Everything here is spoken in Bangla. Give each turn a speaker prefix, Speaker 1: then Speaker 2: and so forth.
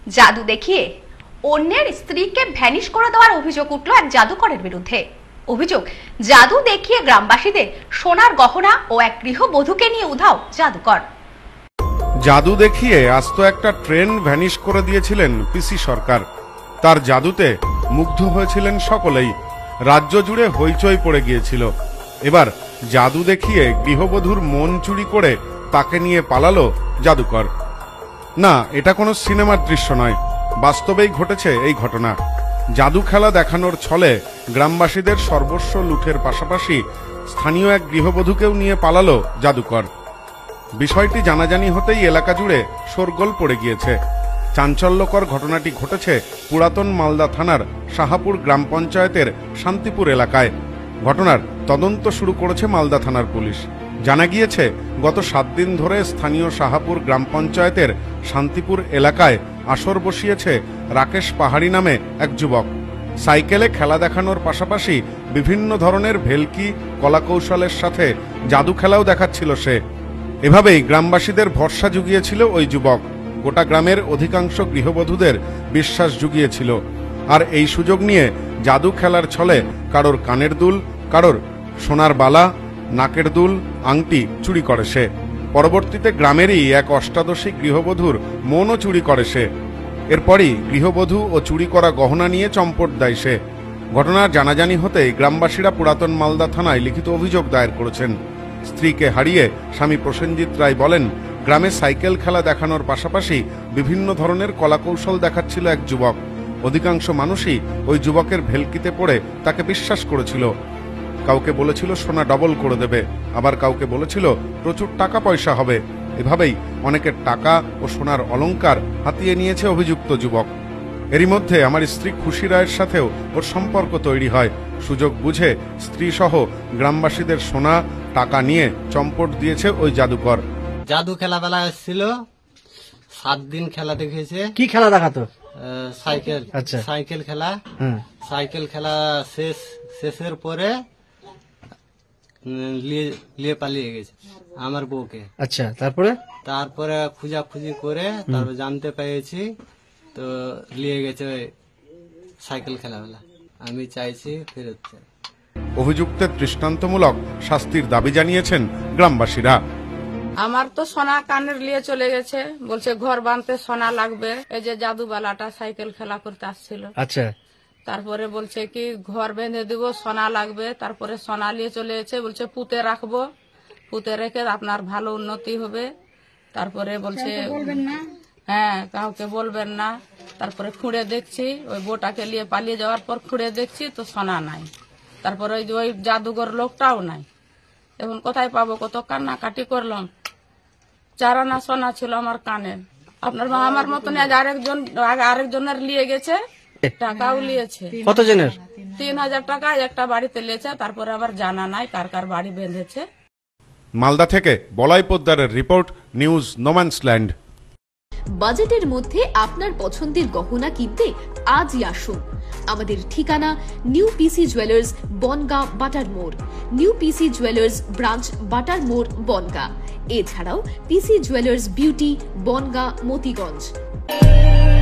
Speaker 1: জাদু দেখিয়ে অন্যের স্ত্রীকে ভ্যানিশ করে দেওয়ার অভিযোগ উঠল এক জাদুকরের বিরুদ্ধে। অভিযোগ, জাদু দেখিয়ে গ্রামবাসীদের সোনার গহনা ও এক গৃহবধূকে নিয়ে উধাও জাদুকর।
Speaker 2: জাদু দেখিয়ে আস্ত একটা ট্রেন ভ্যানিশ করে দিয়েছিলেন পিসি সরকার। তার জাদুতে মুগ্ধ হয়েছিলেন সকলেই। রাজ্য জুড়ে হইচই পড়ে গিয়েছিল। এবার জাদু দেখিয়ে গৃহবধূর মন চুরি করে তাকে নিয়ে পালালো জাদুকর। না, এটা কোনো সিনেমার দৃশ্য নয়, বাস্তবেই ঘটেছে এই ঘটনা। জাদু খেলা দেখানোর ছলে গ্রামবাসীদের সর্বস্ব লুঠের পাশাপাশি স্থানীয় এক গৃহবধূকেও নিয়ে পালালো জাদুকর। বিষয়টি জানাজানি হতেই এলাকা জুড়ে শোরগোল পড়ে গিয়েছে। চাঞ্চল্যকর ঘটনাটি ঘটেছে পুরাতন মালদা থানার শাহাপুর গ্রাম পঞ্চায়েতের শান্তিপুর এলাকায়। ঘটনার তদন্ত শুরু করেছে মালদা থানার পুলিশ। জানা গিয়েছে, গত 7 দিন ধরে স্থানীয় শাহাপুর গ্রাম পঞ্চায়েতের শান্তিপুর এলাকায় আসর বসিয়েছে রাকেশ পাহাড়ি নামে এক যুবক। সাইকেলে খেলা দেখানোর পাশাপাশি বিভিন্ন ধরনের ভেলকি কলাকৌশলের সাথে জাদু খেলাও দেখাচ্ছিল সে। এভাবেই গ্রামবাসীদের ভরসা জুগিয়েছিল ওই যুবক। গোটা গ্রামের অধিকাংশ গৃহবধূদের বিশ্বাস জুগিয়েছিল। আর এই সুযোগ নিয়ে জাদু খেলার ছলে কারোর কানের দুল, কারোর সোনার বালা, নাকের দুল, আংটি চুরি করে সে। পরবর্তীতে গ্রামেরই এক অষ্টাদশী গৃহবধূর মনও চুরি করে সে। এরপরই গৃহবধূ ও চুরি করা গহনা নিয়ে চম্পট দেয় সে। ঘটনার জানাজানি হতেই গ্রামবাসীরা পুরাতন মালদা থানায় লিখিত অভিযোগ দায়ের করেছেন। স্ত্রীকে হারিয়ে স্বামী প্রসেনজিৎ রায় বলেন, গ্রামে সাইকেল খেলা দেখানোর পাশাপাশি বিভিন্ন ধরনের কলাকৌশল দেখাচ্ছিল এক যুবক। অধিকাংশ মানুষই ওই যুবকের ভেলকিতে পড়ে তাকে বিশ্বাস করেছিল। কাউকে বলেছিল সোনা ডবল করে দেবে, আবার কাউকে বলেছিল প্রচুর টাকা পয়সা হবে। এভাবেই অনেকের টাকা ও সোনার অলংকার হাতিয়ে নিয়েছে অভিযুক্ত যুবক। এরই মধ্যে আমার স্ত্রী খুশি রায়ের সাথেও ওর সম্পর্ক তৈরি হয়। সুযোগ বুঝে স্ত্রী সহ গ্রামবাসীদের সোনা টাকা নিয়ে চম্পট দিয়েছে ওই জাদুকর।
Speaker 3: জাদু খেলা বেলা এসেছিল, 7 দিন খেলা দেখেছে।
Speaker 4: কি খেলা দেখাতো?
Speaker 3: সাইকেল।
Speaker 4: আচ্ছা,
Speaker 3: সাইকেল খেলা। সাইকেল খেলা শেষের পরে নিয়ে পালিয়ে গেছে আমার বউকে।
Speaker 4: আচ্ছা, তারপরে
Speaker 3: খুঁজাখুঁজি করে তারপর জানতে পেরেছি তো নিয়ে গেছে সাইকেল খেলা বেলা। আমি চাইছি ফেরত।
Speaker 2: অভিযুক্তের দৃষ্টান্তমূলক শাস্তির দাবি জানিয়েছেন গ্রামবাসীরা।
Speaker 5: আমার তো সোনা কানের নিয়ে চলে গেছে, বলছে ঘর বাঁধতে সোনা লাগবে। এই যে জাদুবালাটা সাইকেল খেলা করতে আসছিল।
Speaker 4: আচ্ছা,
Speaker 5: তারপরে বলছে কি ঘর বেঁধে দিব, সোনা লাগবে। তারপরে সোনা নিয়ে চলে গেছে, বলছে পুঁতে রাখবো, পুঁতে রেখে আপনার ভালো উন্নতি হবে। তারপরে বলছে হ্যাঁ, কাউকে বলবেন না। তারপরে খুঁড়ে দেখছি, ওই বউটাকে নিয়ে পালিয়ে যাওয়ার পর খুঁড়ে দেখছি তো সোনা নাই। তারপরে ওই জাদুঘর লোকটাও নাই। এখন কোথায় পাবো? কত কান্নাকাটি করলাম। 4 আনা সোনা ছিল আমার কানে। আপনার মা আমার মতন আরেকজনের নিয়ে গেছে, টাকাও নিয়েছে।
Speaker 4: কত জনের?
Speaker 5: 3000 টাকা একটা বাড়িতে নিয়েছে। তারপরে আবার জানা নাই কার কার বাড়ি বেঁধেছে।
Speaker 2: মালদা থেকে বলাই পোদ্দারের রিপোর্ট, নিউজ নোম্যান্সল্যান্ড।
Speaker 6: বাজেটের মধ্যে আপনার পছন্দের গহনা কিনতে আজই আসুন। আমাদের ঠিকানা নিউ পিসি জুয়েলার্স, বনগাঁ, বাটার মোড়। নিউ পিসি জুয়েলার্স ব্রাঞ্চ, বাটার মোড়, বনগাঁ। এছাড়াও PC jewellers beauty, Bangaon, Motiganj.